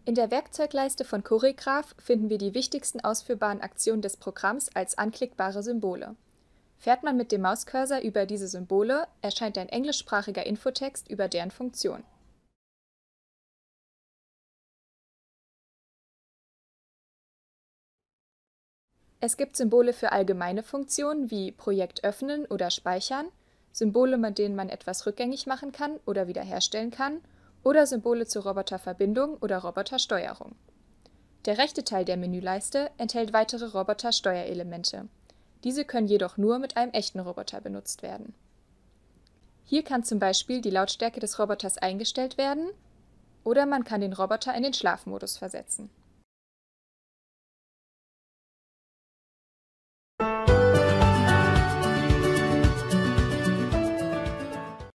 In der Werkzeugleiste von Choreograph finden wir die wichtigsten ausführbaren Aktionen des Programms als anklickbare Symbole. Fährt man mit dem Mauscursor über diese Symbole, erscheint ein englischsprachiger Infotext über deren Funktion. Es gibt Symbole für allgemeine Funktionen wie Projekt öffnen oder speichern, Symbole, mit denen man etwas rückgängig machen kann oder wiederherstellen kann, oder Symbole zur Roboterverbindung oder Robotersteuerung. Der rechte Teil der Menüleiste enthält weitere Robotersteuerelemente. Diese können jedoch nur mit einem echten Roboter benutzt werden. Hier kann zum Beispiel die Lautstärke des Roboters eingestellt werden oder man kann den Roboter in den Schlafmodus versetzen.